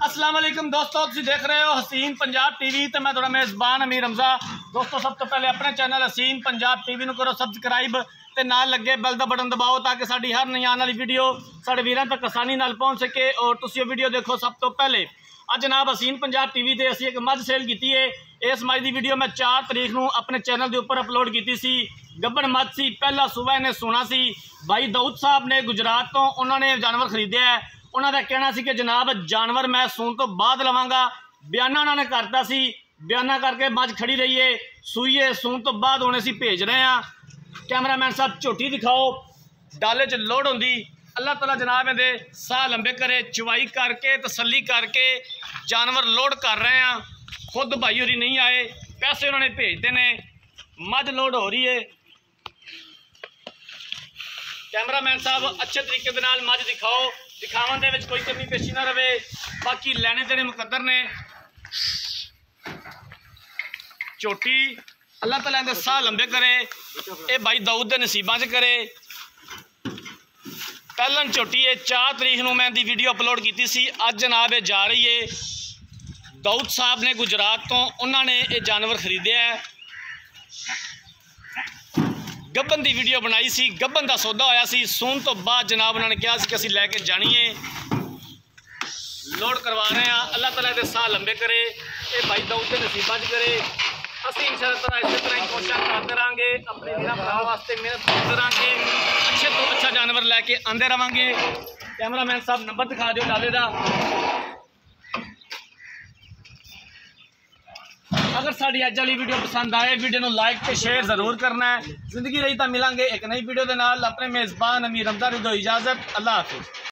अस्सलाम वालेकुम दोस्तों, तुम देख रहे हो हसीन पंजाब टीवी तो मैं थोड़ा मेज़बान अमीर रमज़ा। दोस्तों सब तो पहले अपने चैनल हसीन पंजाब टीवी को करो सबसक्राइब ते नाल लगे बेल दा बटन दबाओ ताकि साड़ी हर नई आने वाली वीडियो साढ़े वीरों तक आसानी नाल पहुँच सके और तुम वीडियो देखो सब तो पहले। अज जनाब हसीन पंजाब टीवी ते असी एक मझ सेल की है। इस मझ की वीडियो मैं 4 तरीक को अपने चैनल के उपर अपलोड की सी। गब्बन मझ सी, पहला सुबह ने सुना सी भाई दाऊद साहब ने गुजरात तो उन्होंने जानवर खरीदे है। उन्होंने कहना सी कि जनाब जानवर मैं सून तो बाद लवांगा। बयाना उन्होंने करता सी, बयाना करके मझ खड़ी रही है, सूईए सून तो बाद होने सी भेज रहे हैं। कैमरामैन साहब झोटी दिखाओ, डाले च लोड होंगी। अल्लाह ताला जनाब इहदे साह लंबे करे, चवाई करके तसल्ली करके जानवर लोड कर रहे हैं। खुद भाई होरी नहीं आए, पैसे उन्होंने भेजते ने, मझ लोड हो रही है। कैमरामैन साहब अच्छे तरीके दे नाल मझ दिखाओ, दिखावन दे विच कोई कमी पेशी ना रहे। बाकी लैने देने मुकद्दर ने। झोटी अल्लाह ताला इहदे साह लंबे करे, ये भाई दाऊद दे नसीबां च करे। पहलन झोटी है 4 तरीक को मैं दी वीडियो अपलोड की सी। अज जनाब ये जा रही है। दाऊद साहब ने गुजरात तो उन्होंने ये जानवर खरीदे है। गब्बन की वीडियो बनाई सी, गब्बन का सौदा होया सी। सून तो बाद जनाब उन्होंने कहा कि असीं लैके जानी है, लोड करवा रहे हैं। अल्लाह ताला दे साह लंबे करे, ये भाई दाऊद के नसीबां च करे। असीं इंशाअल्लाह इस तरह ही कोशिश करते रहेंगे, अपने वीरां भरावां वास्ते मेहनत करते रहेंगे, अच्छे तो अच्छा जानवर लैके आते रहेंगे। कैमरामैन साहब नंबर दिखा दो डाले का। अगर साड़ी अज वाली वीडियो पसंद आए, वीडियो को लाइक तो शेयर जरूर करना है। जिंदगी रही तो मिलेंगे एक नई वीडियो के नाल। अपने मेज़बान अमीर रमज़ा दो इजाज़त। अल्लाह हाफिज़।